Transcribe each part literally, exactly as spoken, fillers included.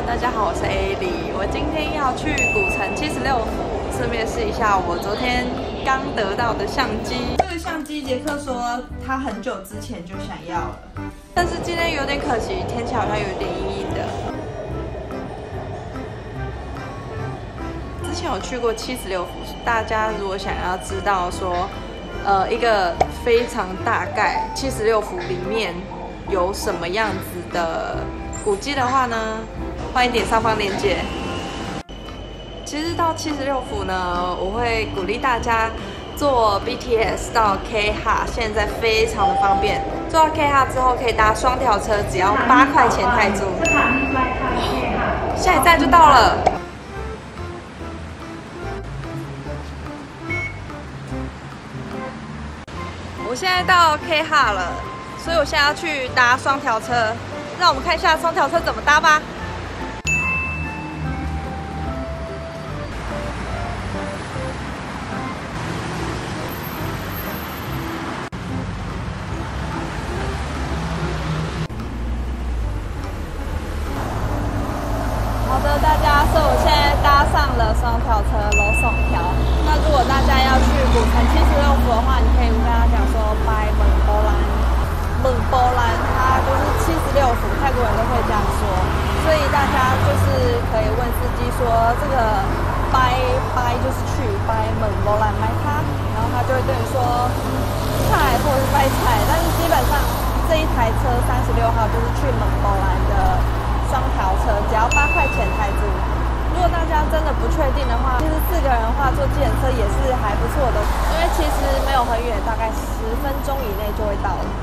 大家好，我是 A 李。我今天要去古城七十六府，顺便试一下我昨天刚得到的相机。 这个相机杰克说他很久之前就想要了， 但是今天有点可惜，天气好像有点阴阴的。之前有去过七十六府，大家如果想要知道说，呃，一个非常大概七十六府里面有什么样子的古迹的话呢，欢迎点上方链接。其实到七十六府呢，我会鼓励大家坐 B T S 到 K 哈，现在非常的方便。坐到 K 哈之后，可以搭双条车，只要八块钱泰铢。下一站就到了。我现在到 K 哈了，所以我现在要去搭双条车。让我们看一下双条车怎么搭吧。好的，大家，所以我现在搭上了双条车楼耸条。那如果大家要去古城七十六府的话，你可以跟他讲说拜蒙波兰。蒙波兰它就是七十六府，泰国人都会这样说，所以大家就是可以问司机说这个拜拜就是去拜蒙波兰买它，然后他就会对你说菜或者是拜菜，但是基本上这一台车三十六号就是去蒙波兰的双条车，只要八块钱泰铢。如果大家真的不确定的话，其实四个人的话坐计程车也是还不错的，因为其实没有很远，大概十分钟以内就会到了。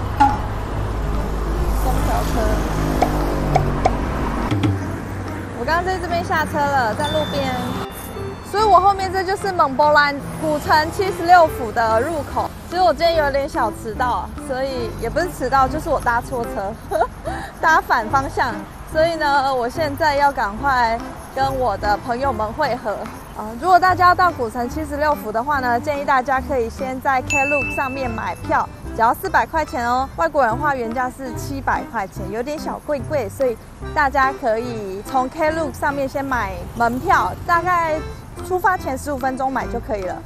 双条车，我刚刚在这边下车了，在路边，所以我后面这就是蒙波兰古城七十六府的入口。其实我今天有点小迟到，所以也不是迟到，就是我搭错车，搭反方向，所以呢，我现在要赶快跟我的朋友们会合。啊，如果大家要到古城七十六府的话呢，建议大家可以先在 Klook 上面买票。只要四百块钱哦，外国人的话原价是七百块钱，有点小贵贵，所以大家可以从 Klook 上面先买门票，大概出发前十五分钟买就可以了。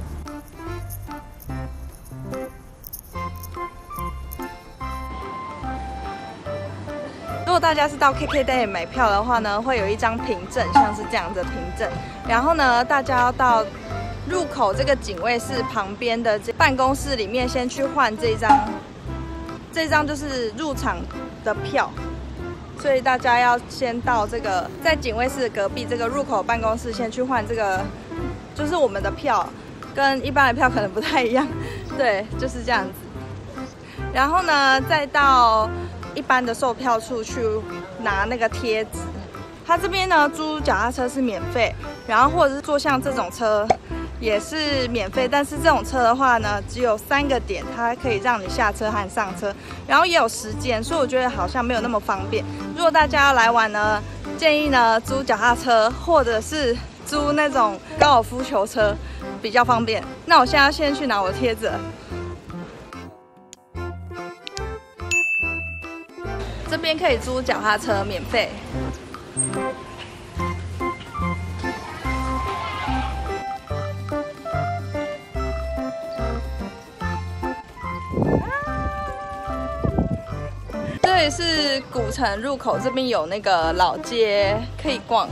如果大家是到 K K Day 买票的话呢，会有一张凭证，像是这样的凭证，然后呢，大家要到入口这个警卫室旁边的这办公室里面，先去换这张，这张就是入场的票，所以大家要先到这个在警卫室隔壁这个入口办公室先去换这个，就是我们的票，跟一般的票可能不太一样，对，就是这样子。然后呢，再到一般的售票处去拿那个贴纸。它这边呢，租脚踏车是免费，然后或者是坐像这种车也是免费，但是这种车的话呢，只有三个点，它可以让你下车和上车，然后也有时间，所以我觉得好像没有那么方便。如果大家要来玩呢，建议呢租脚踏车或者是租那种高尔夫球车比较方便。那我现在要先去拿我的贴纸了。这边可以租脚踏车免费。这里是古城入口，这边有那个老街可以逛。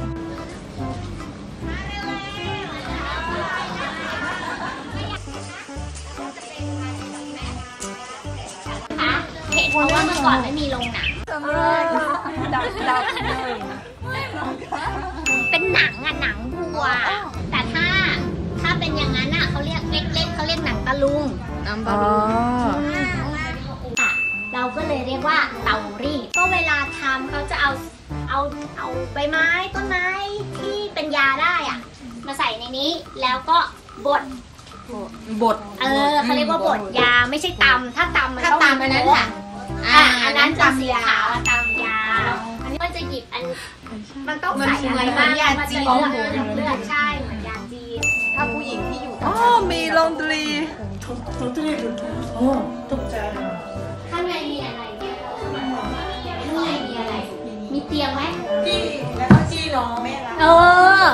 เพราะว่าเมื่อก่อนไม่มีโรงหนังเป็นหนังอะหนังบัวแต่ถ้าถ้าเป็นอย่างนั้นอะเขาเรียกเล็กๆเขาเรียกหนังตะลุงหนังตะลุงเราก็เลยเรียกว่าเตารีดก็เวลาทำเขาจะเอาเอาเอาใบไม้ต้นไม้ที่เป็นยาได้อะมาใส่ในนี้แล้วก็บดบดเออเขาเรียกว่าบดยาไม่ใช่ตำถ้าตำมันต้องตำอันนั้นค่ะอ่าอันนั้นจะสีขาวตำยาอันนี้ก็จะหยิบอันมันต้องใส่อะไรบ้างมันจะเลือดเลือดใช่เหมือนยาจีนถ้าผู้หญิงที่อยู่อ๋อมีลอนดรีลอนดรีโอ้ตกใจข้างในมีอะไรข้างในมีอะไรมีเตียงไหมจี้แล้วก็จี้รอแม่ละเออ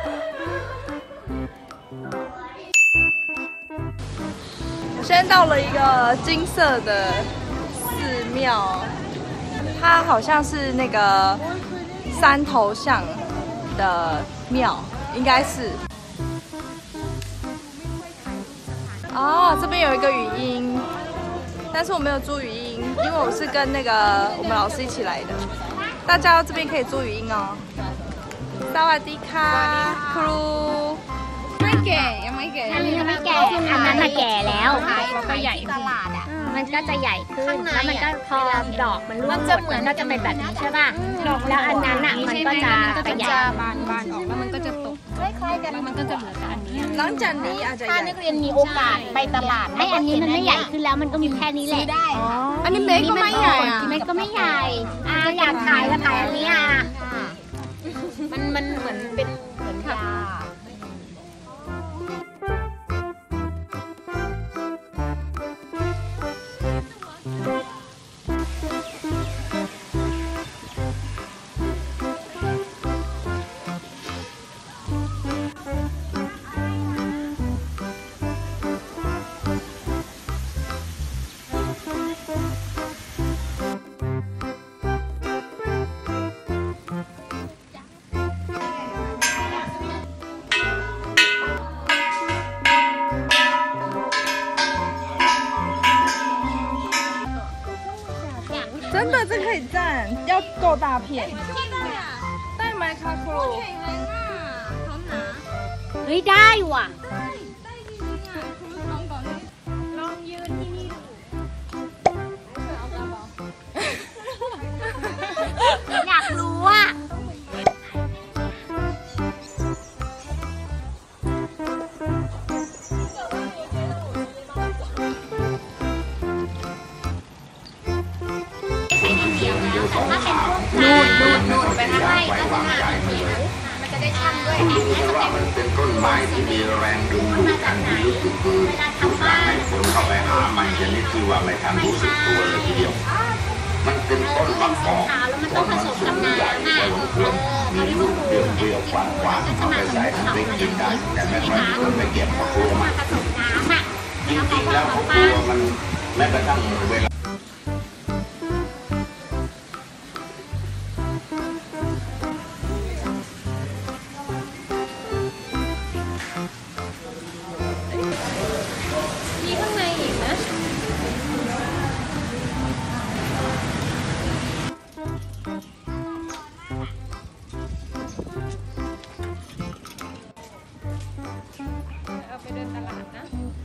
现在到了一个金色的寺庙，它好像是那个三头像的庙，应该是。哦，这边有一个语音，但是我没有租语音，因为我是跟那个我们老师一起来的。大家这边可以租语音哦。สวัสดีค่ะครูไม่แก่ยังไม่แก่อันนี้ยังไม่แก่อันนั้นมาแก่แล้วมันก็ใหญ่ตลาดอ่ะมันก็จะใหญ่ขึ้นแล้วมันก็พอดอกมันร่วงหมดมันก็จะเป็นแบบนี้ใช่ป่ะแล้วอันนั้นอ่ะมันก็จะไปใหญ่บานบานออกแล้วมันก็จะตกคล้ายๆกันแล้วมันก็จะเหลือแต่อันนี้หลังจากนี้อาจจะใหถ้าญ่นักเรียนมีโอกาสไปตลาดไอ้อันนี้มันไม่ใหญ่ขึ้นแล้วมันก็มีแค่นี้แหละอันนี้เม็ดก็ไม่ใหญ่อะเม็ดก็ไม่ใหญ่อ่าอยากขายก็ขายอันนี้อ่ะมันมันเหมือนเป็นเหมือนยา真的，这可以站，要够大片。ได้ไหมคะครูเฮ้ยได้ว่ะอยากรู้อ่ะนูนนูนนูนไปทางไหนก็จะหนาเหนียวมันจะได้ช่างด้วยอันนี้จะเป็นมันเป็นต้นไม้ที่มีแรงดึงดูดกันที่รู้สึกคือทุกครั้งให้คนเข้าไปหามันชนิดที่ว่าไม่ทันรู้สึกตัวเลยทีเดียว มันเป็นต้นประกอบต้นมันสูงใหญ่พอสมควรมีลูกเปรี้ยวเปรี้ยวหวานหวานเอาไปใส่น้ำพริกกินได้แต่ไม่ค่อยมีคนไปเก็บเพราะกลัวมันจริงๆแล้วเขากลัวมันแม้กระทั่งเวลาเอาไปเดินตลาดนะ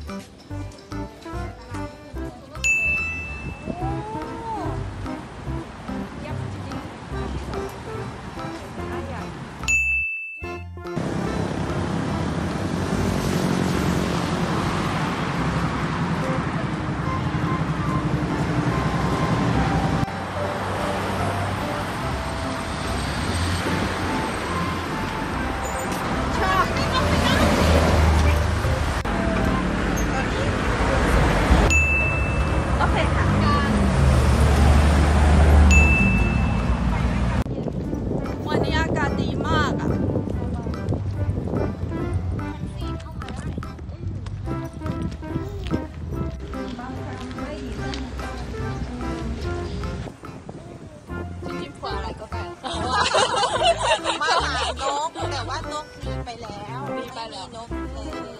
วันนี้อากาศดีมากอ่ะ จริงๆผัวอะไรก็ได้มาหานกแต่ว่านกมีไปแล้วมีไปแล้วนกเลย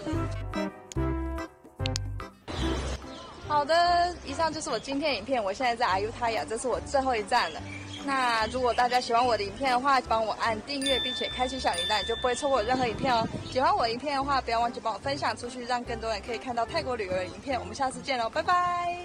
好的，以上就是我今天的影片。我现在在阿尤塔亚，这是我最后一站了。那如果大家喜欢我的影片的话，帮我按订阅，并且开启小铃铛，你就不会错过我任何影片哦。喜欢我的影片的话，不要忘记帮我分享出去，让更多人可以看到泰国旅游的影片。我们下次见喽，拜拜。